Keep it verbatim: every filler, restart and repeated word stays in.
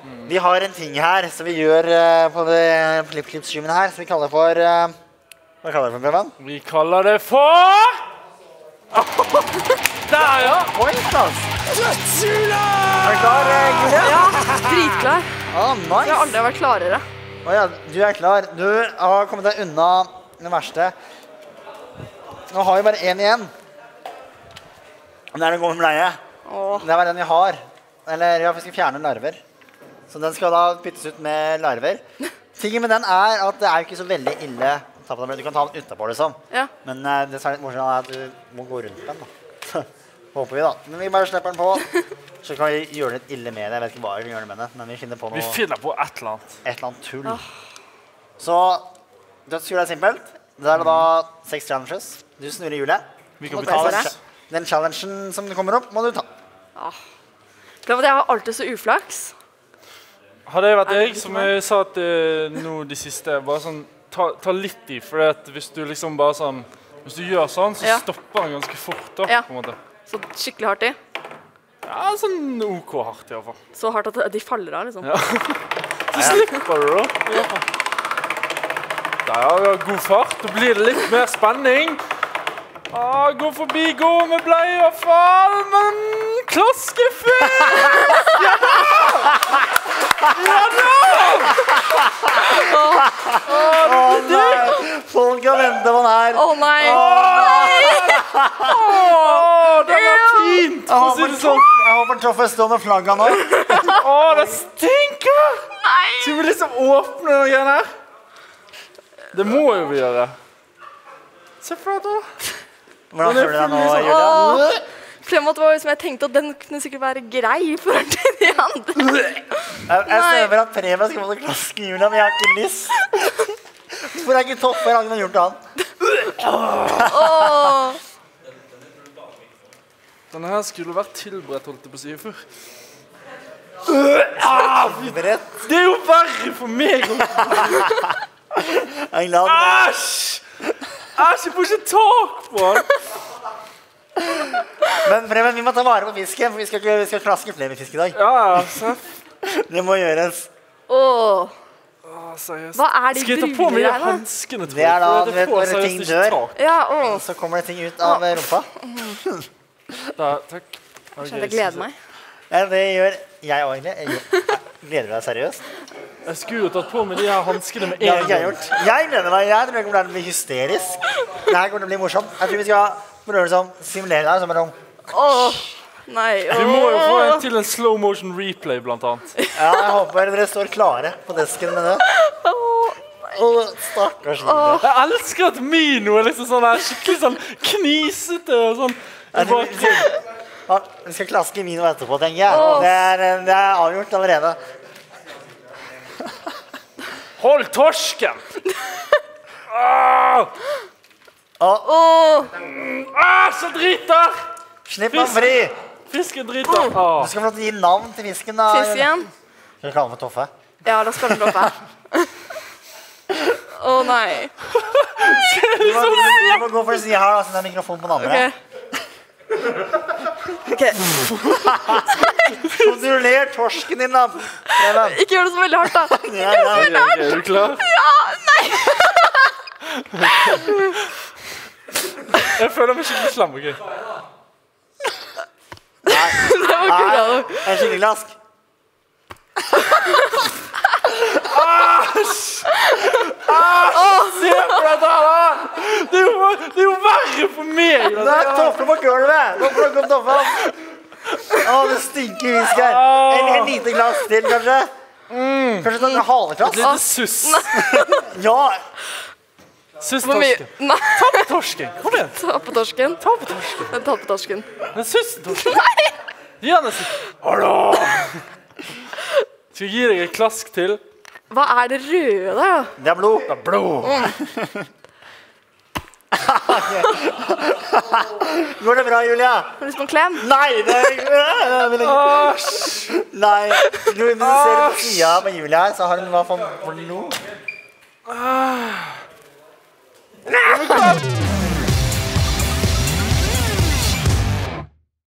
Mm. Vi har en ting her som vi gjør uh, på det FlippKlipp-streamen her, som vi kaller for... Uh, hva kaller det for, Preben? Vi kaller det for... Der, ja! Oi, Klaus! Dødshula! Er du klar, Julia? Ja, dritklar. Ah, nice. Jeg har aldri vært klarere. Å ja, du er klar. Du har kommet deg unna det verste. Nå har vi bare en igjen. Det er den gode bleie. Åh. Det er bare den vi har. Eller ja, vi skal fjerne larver. Så den skal da byttes ut med larver. Tingen med den er at det er jo ikke så veldig ille. Du kan ta den utenpå liksom. Ja. Men uh, det som er litt morsomt er at du må gå rundt den da. Håper vi da. Men vi bare slipper den på. Så kan vi gjøre litt ille med det. Jeg vet ikke hva vi gjør det med det. Men vi finner på noe... Vi finner på et eller annet. Et eller annet tull. Oh. Så dødshjul er simpelt. Det er da seks challenges. Du snurrer hjulet. Vi kan Og betale. den, den challengen som kommer opp, må du ta. Oh. Glem at jeg har alltid så uflaks. Hadde jeg vært jeg, som jeg sa til nå de siste, bare sånn, ta, ta litt i, for at hvis du liksom bare sånn, hvis du gjør sånn, så Ja. stopper den ganske fort da, Ja. på en måte. Så skikkelig hardt i. Ja, sånn ok hardt i hvert fall. Så hardt at de faller av, liksom. Ja. Så slipper du da. Ja. Der har vi god fart, da blir det litt mer spenning. Ah, gå forbi, gå med bleie i hvert fall, men klaskefull! Ja da! Ja da! Åh oh, nei! Folk kan vente på den her. Å oh, nei! Åh, den var fint! Jeg håper den håper Toffe står med flagget nå. Åh, det stinker! Nei! Skal vi liksom åpne noe igjen her? Det må jo vi gjøre. Se for deg da. Hvordan føler du deg nå, Julia? Åh, Fremad var jo som jeg tenkte at den kunne sikkert være grei for de andre. Jeg, jeg stemmer at Preben skal få klaske i Julia, men jeg har ikke lyst. Hvorfor er ikke Toffe? Jeg har ikke gjort det han. Åh. Denne her skulle vært tilberedt, holdt jeg på å si, før. Ah, det er jo verre for meg. Jeg er glad. Æsj! Æsj, jeg får ikke tak på den. Men Preben, vi må ta vare på fisken, for vi skal, ikke, vi skal klaske flere fisk i dag. Ja, altså. Det må gjøres. Åh. Åh, seriøst. Hva er de Skal jeg ta på brune meg de greiene? hanskene, tror jeg? Det er da, For du vet, får når seriøst ting ikke dør. tak. Ja, åh. Så kommer det ting ut av rumpa. Da, takk. Jeg skjønner, jeg gleder meg. Ja, det gjør jeg også egentlig. Jeg gleder deg seriøst. Jeg skulle jo tatt på meg de her hanskene med Det har en ikke jeg gang. gjort. Jeg gleder meg. Jeg tror jeg kommer til å bli hysterisk. Det her kommer til å bli morsomt. Jeg tror vi skal prøve å simulere det her. Så bare sånn. Åh. Nei. Åh. Vi må jo få en til en slow motion replay, blant annet. Ja, jeg håper dere står klare på desken med det. Åh, stakkars Julia. Jeg elsker at Mino er liksom sånn her skikkelig sånn knisete og sånn. Jeg tror vi, ja, vi skal klaske Mino etterpå, tenker jeg. Det er, det er avgjort allerede. Hold torsken! Åh! Åh. Ah, så driter! Slipp meg fri! Fisken driter. Du skal få lov til å gi navn til fisken da. Fisken. Skal vi kalle den for Toffe? Ja, da skal den droppe. Åh, nei. Du må, du må gå for å si her da, siden det er mikrofon på den andre. Ok. Ok. Kontroller torsken din da. Preben. Ikke gjør det så veldig hardt, da. Ja, ja, ja. Ok, er du klar? Ja, nei. Jeg føler meg skikkelig slem, ok? Det var ikke bra. Nei, en skikkelig glask. Se på dette her, da! Det er jo, det er jo verre for meg! Det er Toffe på gulvet. Nå plukker opp Toffe. Åh, det stinker fisk her. En, en liten glass til, kanskje? Kanskje sånn en haleklass? Et lite suss. Ja. Suss Hvor mye? torsken. Nei, Ta på torsken. Kom igjen. ta på torsken. Ta på torsken. Ta på torsken. Men suss torsken. Gi han en suss. Hallo! Skal jeg gi deg et klask til? Hva er det røde, da? Det er blod. Det er blod. Går det bra, Julia? Har du lyst på en klem? Nei, det er jeg vil ikke. Æsj! Nei, du, hvis du ser på siden på Julia her, så har hun hva for for noe. Ah.